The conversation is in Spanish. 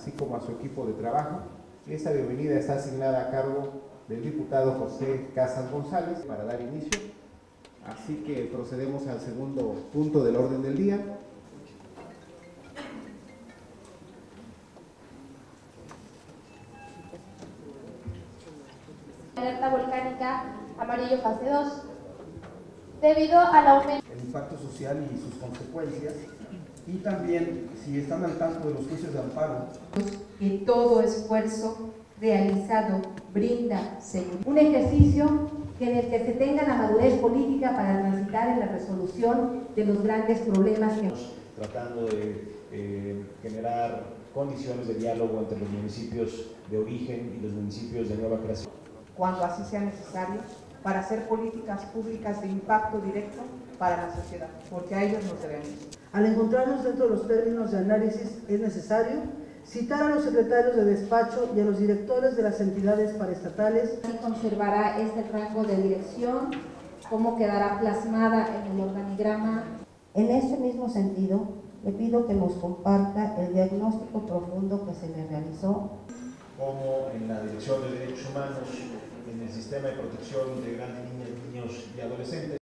así como a su equipo de trabajo. Esta bienvenida está asignada a cargo del diputado José Casas González para dar inicio. Así que procedemos al segundo punto del orden del día. Alerta volcánica amarillo fase 2. Debido al aumento el impacto social y sus consecuencias, y también si están al tanto de los juicios de amparo. Que todo esfuerzo realizado brinda seguridad. Un ejercicio en el que se tenga la madurez política para transitar en la resolución de los grandes problemas que tratando de generar condiciones de diálogo entre los municipios de origen y los municipios de nueva creación. Cuando así sea necesario, para hacer políticas públicas de impacto directo para la sociedad, porque a ellos nos debemos. Al encontrarnos dentro de los términos de análisis, es necesario citar a los secretarios de despacho y a los directores de las entidades paraestatales. conservará este rango de dirección, cómo quedará plasmada en el organigrama. En este mismo sentido, le pido que nos comparta el diagnóstico profundo que se le realizó. Como en la Dirección de Derechos Humanos, en el Sistema de Protección Integral de Niñas, Niños y Adolescentes.